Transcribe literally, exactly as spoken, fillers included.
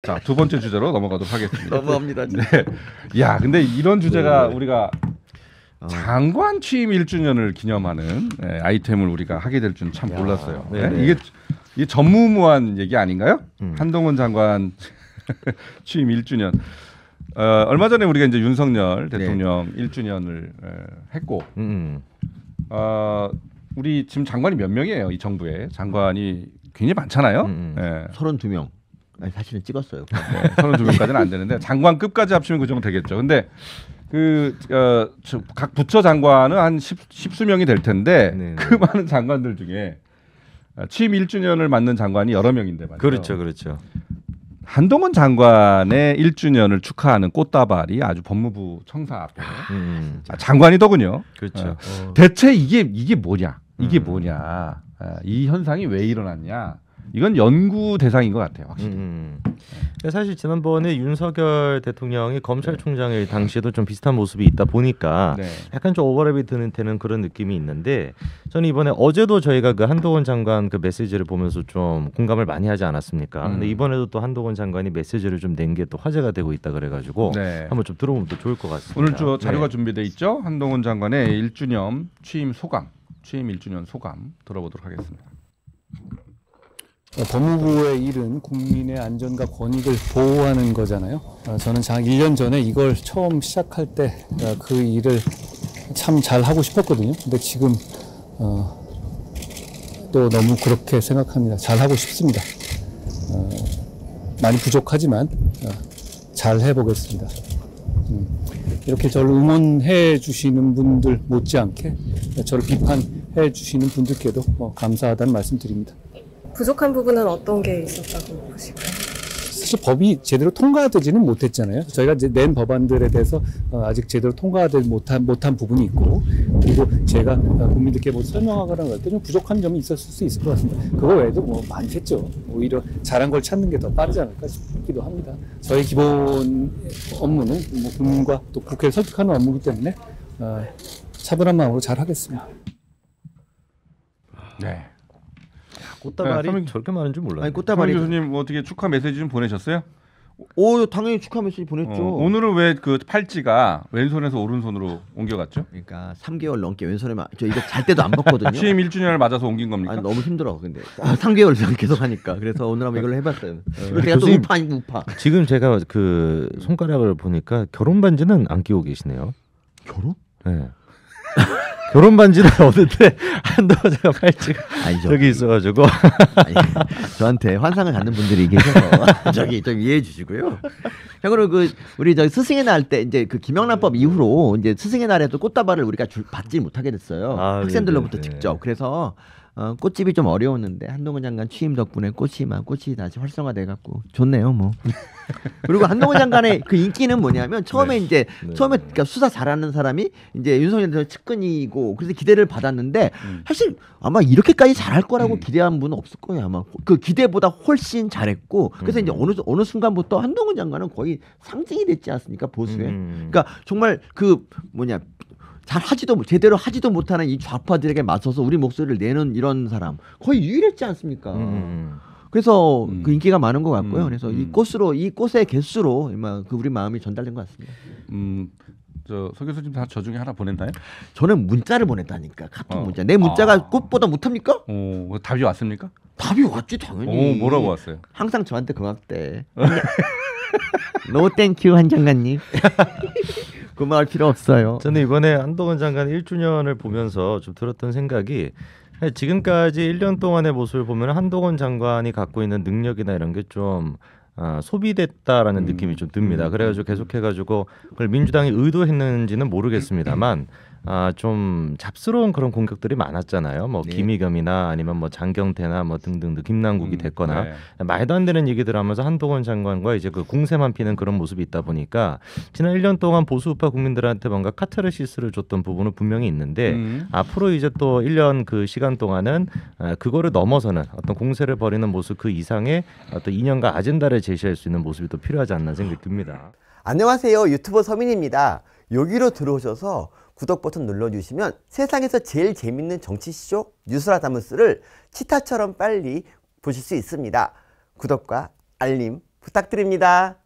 자, 두 번째 주제로 넘어가도록 하겠습니다. 너무합니다. 네. 야, 근데 이런 주제가 네. 우리가 장관 취임 일 주년을 기념하는 네, 아이템을 우리가 하게 될 줄은 참 몰랐어요. 네? 이게 이게 전무후무한 얘기 아닌가요? 음. 한동훈 장관 취임 일 주년. 어, 얼마 전에 우리가 이제 윤석열 대통령 네. 일 주년을 에, 했고, 음. 어, 우리 지금 장관이 몇 명이에요? 이 정부에 장관이 굉장히 많잖아요. 음. 네. 서른두 명. 아니, 사실은 찍었어요. 네, 서른두 명까지는 안 되는데 장관급까지 합치면 그 정도 되겠죠. 근데 그 각 어, 부처 장관은 한 십, 십수 명이 될 텐데 네네. 그 많은 장관들 중에 취임 일 주년을 맞는 장관이 여러 명인데 말이죠. 그렇죠, 그렇죠. 한동훈 장관의 일 주년을 축하하는 꽃다발이 아주 법무부 청사 앞에 음, 아, 장관이더군요. 그렇죠. 어. 대체 이게 이게 뭐냐? 이게 음. 뭐냐? 아, 이 현상이 왜 일어났냐? 이건 연구 대상인 것 같아요, 확실히. 음. 사실 지난번에 윤석열 대통령이 검찰총장일 당시에도 좀 비슷한 모습이 있다 보니까 네. 약간 좀 오버랩이 되는, 되는 그런 느낌이 있는데 저는 이번에 어제도 저희가 그 한동훈 장관 그 메시지를 보면서 좀 공감을 많이 하지 않았습니까? 음. 근데 이번에도 또 한동훈 장관이 메시지를 좀 낸 게 또 화제가 되고 있다 그래가지고 네. 한번 좀 들어보면 또 좋을 것 같습니다. 오늘 저 자료가 네. 준비돼 있죠? 한동훈 장관의 일 주년 취임 소감, 취임 일 주년 소감 들어보도록 하겠습니다. 법무부의 일은 국민의 안전과 권익을 보호하는 거잖아요. 저는 장 일 년 전에 이걸 처음 시작할 때 그 일을 참 잘하고 싶었거든요. 근데 지금 어, 또 너무 그렇게 생각합니다. 잘하고 싶습니다. 어, 많이 부족하지만 어, 잘 해보겠습니다. 음, 이렇게 저를 응원해 주시는 분들 못지않게 저를 비판해 주시는 분들께도 어, 감사하다는 말씀 드립니다. 부족한 부분은 어떤 게 있었다고 보실까요? 사실 법이 제대로 통과되지는 못했잖아요. 저희가 이제 낸 법안들에 대해서 아직 제대로 통과되지 못한, 못한 부분이 있고, 그리고 제가 국민들께 뭐 설명하거나 할 때 좀 부족한 점이 있었을 수 있을 것 같습니다. 그거 외에도 뭐 많겠죠. 오히려 잘한 걸 찾는 게 더 빠르지 않을까 싶기도 합니다. 저희 기본 업무는 뭐 국민과 또 국회를 설득하는 업무이기 때문에 어, 차분한 마음으로 잘 하겠습니다. 네. 꽃다발이 네, 저렇게 많은 줄 몰랐어요. 아니, 꽃다발이 교수님 뭐 어떻게 축하 메시지 좀 보내셨어요? 오, 당연히 축하 메시지 보냈죠. 어, 오늘은 왜 그 팔찌가 왼손에서 오른손으로 옮겨갔죠? 그러니까 삼 개월 넘게 왼손에만 저 이거 잘 때도 안 벗거든요. 취임 일 주년을 맞아서 옮긴 겁니까? 아니, 너무 힘들어. 근데 아, 삼 개월 계속 하니까 그래서 오늘 한번 이걸로 해봤어요. 그리고 제가 또 우파 아니고 우파. 지금 제가 그 손가락을 보니까 결혼 반지는 안 끼고 계시네요. 결혼? 네. 결혼 반지를 얻는데 한동훈 장관 팔찌가 아니죠. 저기 있어가지고 아니, 저한테 환상을 갖는 분들이 계셔서 저기 좀 이해해 주시고요. 참고로 그 우리 저 스승의 날 때 이제 그 김영란법 이후로 이제 스승의 날에도 꽃다발을 우리가 줄, 받지 못하게 됐어요. 아, 학생들로부터 네네네. 직접. 그래서 어, 꽃집이 좀 어려웠는데 한동훈 장관 취임 덕분에 꽃이 막 꽃이 다시 활성화돼 갖고 좋네요, 뭐. 그리고 한동훈 장관의 그 인기는 뭐냐면 처음에 네. 이제 네. 처음에 그러니까 수사 잘하는 사람이 이제 윤석열 대통령 측근이고 그래서 기대를 받았는데 음. 사실 아마 이렇게까지 잘할 거라고 음. 기대한 분은 없을 거예요. 아마 그 기대보다 훨씬 잘했고 그래서 음. 이제 어느 어느 순간부터 한동훈 장관은 거의 상징이 됐지 않습니까 보수에. 음. 그러니까 정말 그 뭐냐. 잘 하지도 제대로 하지도 못하는 이 좌파들에게 맞서서 우리 목소리를 내는 이런 사람 거의 유일했지 않습니까? 음. 그래서 음. 그 인기가 많은 것 같고요. 음. 그래서 이 꽃으로 이 꽃의 개수로 그 우리 마음이 전달된 것 같습니다. 음, 저 서 교수님 다 저 중에 하나 보냈나요? 저는 문자를 보냈다니까 카톡 어. 문자. 내 문자가 아. 꽃보다 못합니까? 어, 답이 왔습니까? 답이 왔지 당연히. 오, 뭐라고 왔어요? 항상 저한테 고맙대. 노 땡큐 한 장관님. 고마울 필요 없어요. 저는 이번에 한동훈 장관 일 주년을 보면서 좀 들었던 생각이 지금까지 일 년 동안의 모습을 보면 한동훈 장관이 갖고 있는 능력이나 이런 게 좀 아, 소비됐다라는 음. 느낌이 좀 듭니다. 그래가지고 계속해가지고 그걸 민주당이 의도했는지는 모르겠습니다만 아, 좀 잡스러운 그런 공격들이 많았잖아요. 뭐 네. 김의겸이나 아니면 뭐 장경태나 뭐 등등등 김남국이 음, 됐거나 네. 말도 안 되는 얘기들 하면서 한동훈 장관과 이제 그 공세만 피는 그런 모습이 있다 보니까 지난 일 년 동안 보수우파 국민들한테 뭔가 카타르시스를 줬던 부분은 분명히 있는데 음. 앞으로 이제 또 일 년 그 시간 동안은 아, 그거를 넘어서는 어떤 공세를 벌이는 모습 그 이상의 어떤 이념과 아젠다를 제시할 수 있는 모습이 또 필요하지 않나 생각이 듭니다. 안녕하세요. 유튜버 서민입니다. 여기로 들어오셔서 구독 버튼 눌러주시면 세상에서 제일 재밌는 정치쇼 뉴스라다무스를 치타처럼 빨리 보실 수 있습니다. 구독과 알림 부탁드립니다. 부탁드립니다.